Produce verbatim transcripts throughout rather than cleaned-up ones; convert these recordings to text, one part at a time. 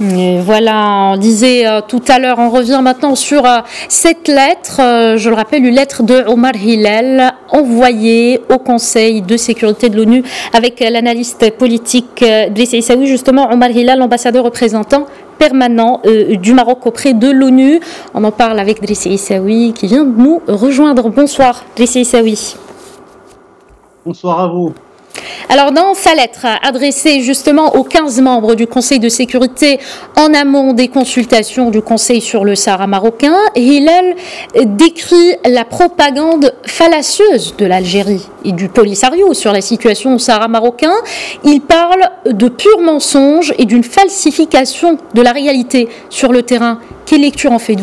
Et voilà, on disait euh, tout à l'heure, on revient maintenant sur euh, cette lettre, euh, je le rappelle, une lettre de Omar Hilal envoyée au Conseil de sécurité de l'ONU avec euh, l'analyste politique euh, Driss Issaoui, justement Omar Hilal, l'ambassadeur représentant permanent euh, du Maroc auprès de l'ONU. On en parle avec Driss Issaoui qui vient de nous rejoindre. Bonsoir Driss Issaoui. Bonsoir à vous. Alors, dans sa lettre adressée justement aux quinze membres du Conseil de sécurité en amont des consultations du Conseil sur le Sahara marocain, Hilal décrit la propagande fallacieuse de l'Algérie et du Polisario sur la situation au Sahara marocain. Il parle de purs mensonges et d'une falsification de la réalité sur le terrain. Quelle lecture en faites-vous ?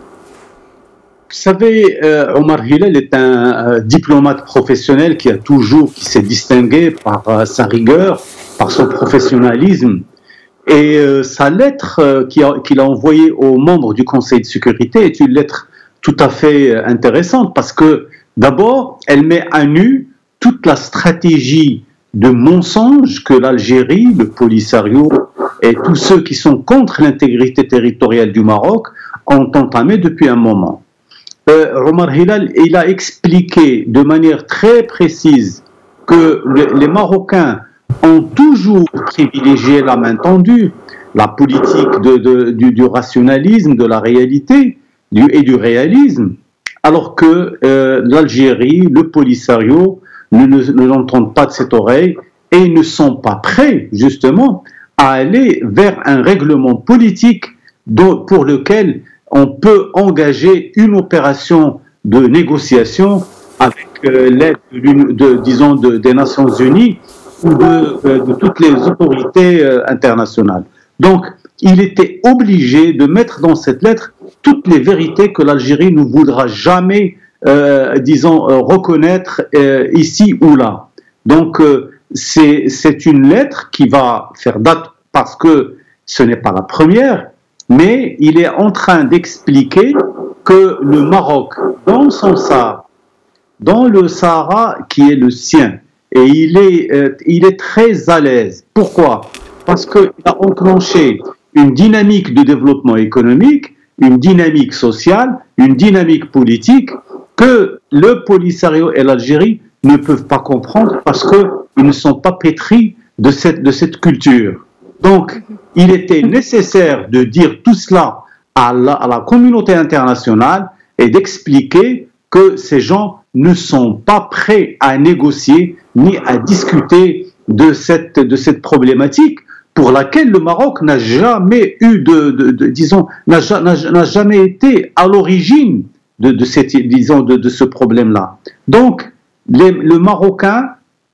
Vous savez, euh, Omar Hilal est un euh, diplomate professionnel qui a toujours, qui s'est distingué par euh, sa rigueur, par son professionnalisme. Et euh, sa lettre euh, qu'il a, qu'il a envoyée aux membres du Conseil de sécurité est une lettre tout à fait euh, intéressante parce que, d'abord, elle met à nu toute la stratégie de mensonge que l'Algérie, le Polisario et tous ceux qui sont contre l'intégrité territoriale du Maroc ont entamé depuis un moment. Euh, Omar Hilal, il a expliqué de manière très précise que le, les Marocains ont toujours privilégié la main tendue, la politique de, de, du, du rationalisme, de la réalité du, et du réalisme, alors que euh, l'Algérie, le Polisario ne, ne, ne l'entendent pas de cette oreille et ne sont pas prêts justement à aller vers un règlement politique dont, pour lequel on peut engager une opération de négociation avec euh, l'aide de, de, disons, de, des Nations Unies ou de, euh, de toutes les autorités euh, internationales. Donc, il était obligé de mettre dans cette lettre toutes les vérités que l'Algérie ne voudra jamais, euh, disons, euh, reconnaître euh, ici ou là. Donc, euh, c'est, c'est une lettre qui va faire date parce que ce n'est pas la première, mais il est en train d'expliquer que le Maroc, dans son Sahara, dans le Sahara qui est le sien, et il est, euh, il est très à l'aise. Pourquoi ? Parce qu'il a enclenché une dynamique de développement économique, une dynamique sociale, une dynamique politique que le Polisario et l'Algérie ne peuvent pas comprendre parce qu'ils ne sont pas pétris de cette, de cette culture. Donc, il était nécessaire de dire tout cela à la, à la communauté internationale et d'expliquer que ces gens ne sont pas prêts à négocier ni à discuter de cette, de cette problématique pour laquelle le Maroc n'a jamais eu de, de, de disons, n'a, n'a jamais été à l'origine de, de, cette, disons, de, de ce problème-là. Donc, les, le Marocain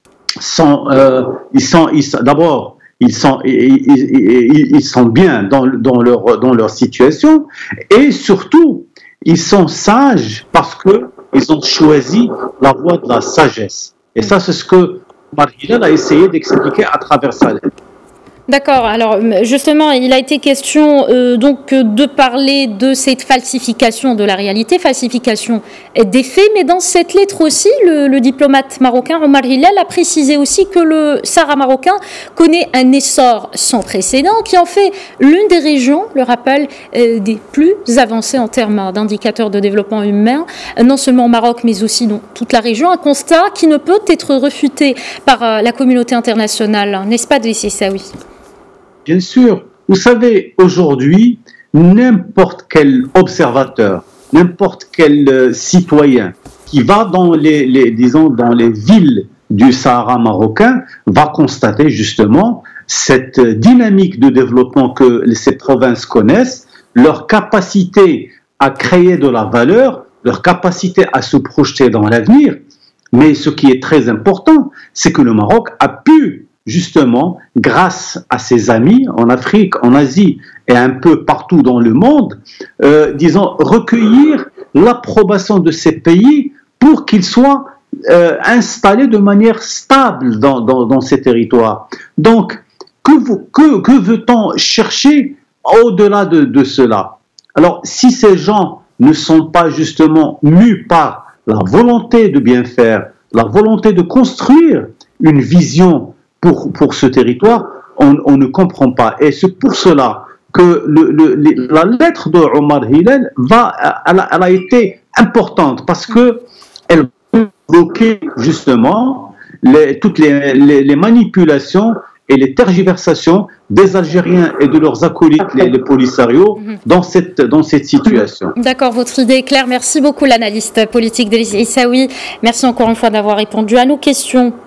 sont, euh, ils sont, ils sont d'abord, Ils sont, ils, ils, ils sont bien dans, dans, leur, dans leur situation et surtout, ils sont sages parce qu'ils ont choisi la voie de la sagesse. Et ça, c'est ce que Omar Hilal a essayé d'expliquer à travers sa lettre. D'accord, alors justement, il a été question euh, donc de parler de cette falsification de la réalité, falsification des faits, mais dans cette lettre aussi, le, le diplomate marocain Omar Hilal a précisé aussi que le Sahara marocain connaît un essor sans précédent qui en fait l'une des régions, le rappel, euh, des plus avancées en termes d'indicateurs de développement humain, non seulement au Maroc, mais aussi dans toute la région, un constat qui ne peut être refuté par euh, la communauté internationale, n'est-ce pas, Driss Issaoui ? Bien sûr. Vous savez, aujourd'hui, n'importe quel observateur, n'importe quel euh, citoyen qui va dans les, les, disons, dans les villes du Sahara marocain va constater justement cette dynamique de développement que ces provinces connaissent, leur capacité à créer de la valeur, leur capacité à se projeter dans l'avenir. Mais ce qui est très important, c'est que le Maroc a pu justement, grâce à ses amis en Afrique, en Asie et un peu partout dans le monde, euh, disons, recueillir l'approbation de ces pays pour qu'ils soient euh, installés de manière stable dans, dans, dans ces territoires. Donc, que, vous, que, que veut-on chercher au-delà de, de cela ? Alors, si ces gens ne sont pas justement mus par la volonté de bien faire, la volonté de construire une vision Pour, pour ce territoire, on, on ne comprend pas. Et c'est pour cela que le, le, la lettre de Omar Hillel va, elle a, elle a été importante parce que elle bloquait justement les, toutes les, les, les manipulations et les tergiversations des Algériens et de leurs acolytes, les, les Polisario, dans cette, dans cette situation. D'accord, votre idée est claire. Merci beaucoup, l'analyste politique Driss Issaoui. Merci encore une fois d'avoir répondu à nos questions.